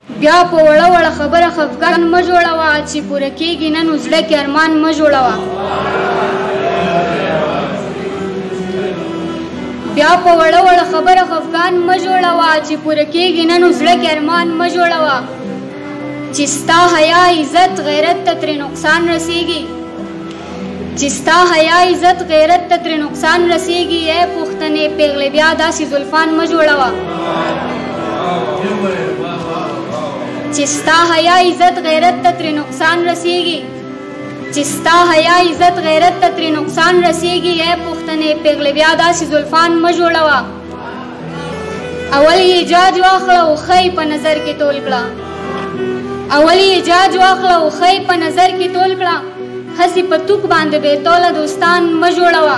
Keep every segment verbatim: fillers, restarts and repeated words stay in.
بیا په وړه وړه خبره خفګان مه جوړوه چې پوره کېږي نن زړه کې ارمان مه جوړوه بیا په وړه وړه خبره خفګان مه جوړوه چې پوره کېږي نن زړه کې ارمان مه جوړوه چې ستا حیا عزت غیرت ته ترې نقصان رسیږي چې ستا حیا عزت غیرت ته ترې نقصان رسیږي ای پښتنې پیغلې بیا داسې زلفان مه جوړوه چې ستا حیا عزت غیرت ته ترې نقصان رسیږي چې ستا حیا عزت غیرت ته ترې نقصان رسیږي ای پښتنې پیغلې بیا داسې زلفان مه جوړوه اول یې جاج واخله او ښه په نظر کې تول کړه اول یې جاج واخله او ښه په نظر کې تول کړه هسې په توک باندې بېتوله دوستان مه جوړوه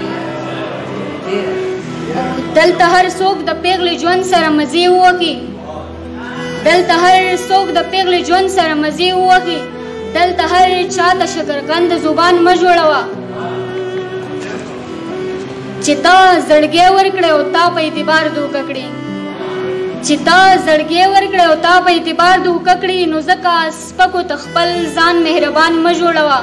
دلته هر څوک د پیغلې ژوند سره مزې ووکي دلته هر څوک د پیغلې ژوند سره مزې ووکي دلته هر چا ته شکرقند زبان مه جوړوه چې تا زړګی ورکړی او تا په اعتبار دوکه کړي چې تا زړګی ورکړی او تا په اعتبار دوکه کړي نو ځکه سپکو ته خپل ځان مهربان مه جوړوه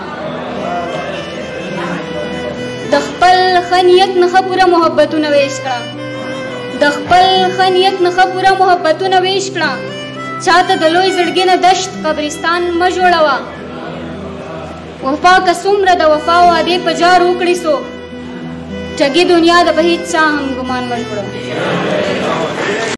د خپل ښه نیت نه ښه پوره محبتونه ویش کړه د خپل ښه نیت نه ښه پوره محبتونه ویش کړه چاته د لوی زړګي نه دشت قبرستان مه جوړوه وفا که څومره د وفا وعدې په جار وکړي څوک ټګي دنیا د به هېچا هم ګمان ونه کړو